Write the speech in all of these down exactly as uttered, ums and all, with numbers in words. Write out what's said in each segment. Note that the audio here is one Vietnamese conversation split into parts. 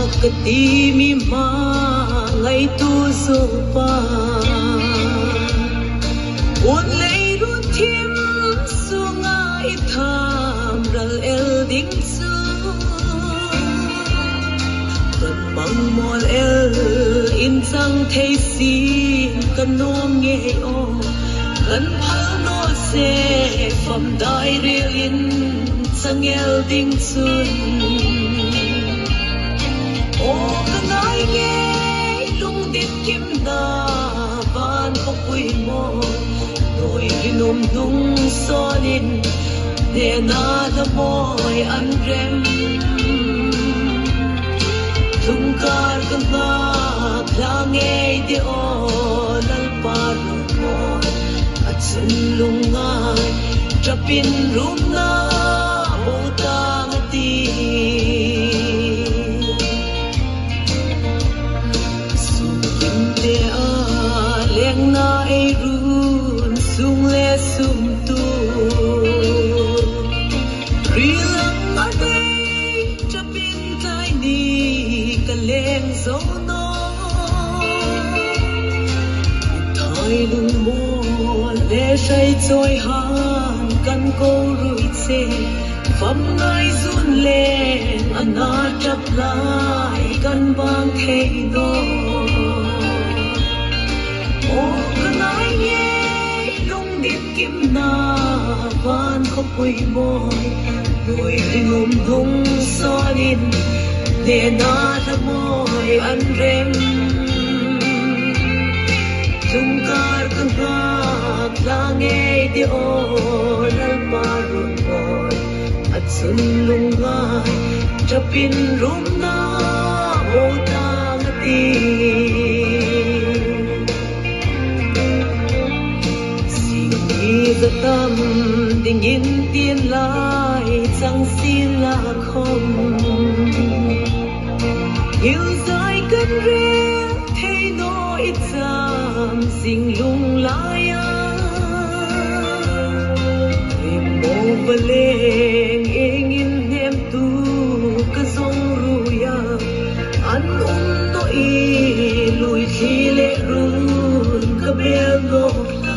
cái tim mi mà ngày tu số pa buồn lấy ruột thêm xuống ai tham ral el ding su cần bằng mòn el in sang thấy xin cần nôm nghe o cần phá nó sẽ phẩm đại riêng in sang el ding xuân ô cần ai nghe lung điệp kim na van có quy mô rồi vì nôm dung so nên để na đã môi ăn rem dung car cần na la nghe đi o lal par môi at sun lung ngai trapin rum na o ta ngati leng na e run sung le sum tu rilang ade chapin kai ni ka leng zo no thai lung mo le sai choi han kan ko rui che fam ngai zun lên ana chap lai kan bang thei do cần ai nghe lung điệp kim na van khóc quỳ môi rồi tình ôm thung so nhìn để na thắp môi ăn rem dung car cần hát la nghe đi o lal parun môi at sun lung ngai chapin rum na o ta ngati giờ tâm tình in tiên lại chẳng xin là không yêu dài cơn rê thấy nỗi giảm xinh lung lại em mô và lên em in em tu cả dòng ruya ăn ôm nỗi lùi khi lệ run cả bèo ngọc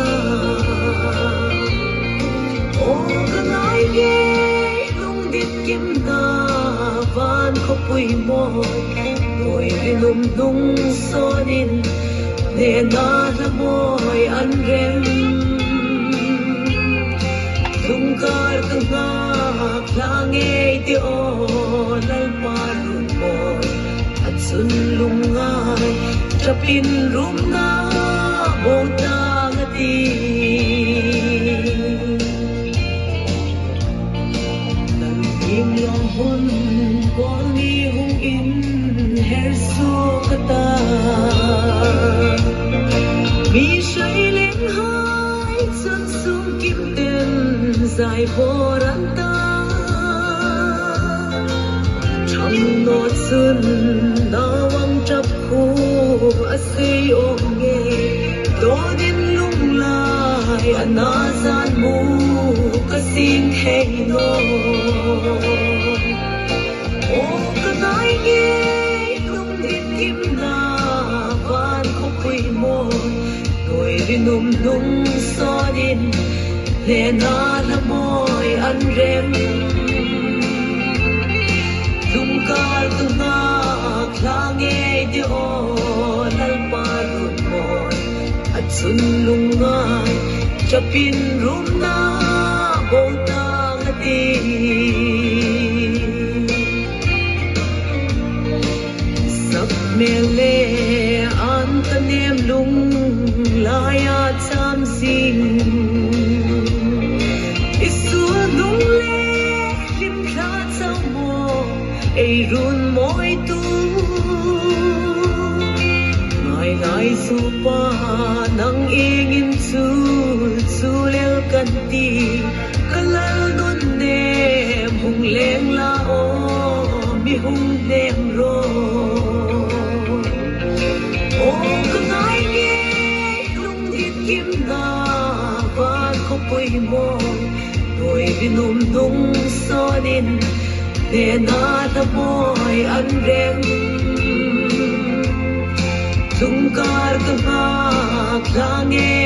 cần ai nghe lung điệp kim na van khóc quỳ môi rồi vì nôm dung so nên để na ra môi ăn rem dung car cần hát la nghe đi o lal parun môi at sun lung ngai chapin rum na o ta ngati im lòng hôn con đi hung in her su kata mi say lên hai chân sung kim tên dài vô ran ta trong nốt xuân na wang chập khu asay ôm nghe do đến lung lại ana gian mu kasin hey no ô cần ai nghe lung điệp kim na van khóc quỳ môi rồi vì nôm dung so đến để na là môi ăn rem dung car tu na la nghe đi o lal parun môi at sun lung ngai chapin rum na o ta ngati sắp mele an ta nem lung laya cham sing isu lung le lim ra chau mo ei run moi tu ngai ngai su pa nang ingin su su lel kan ti kalal non nem hung leng la o mi hung dem ro o cần ai nghe lung điệp kim na van khóc quỳ môi rồi vì nôm dung so nên để na ta môi ăn rem langit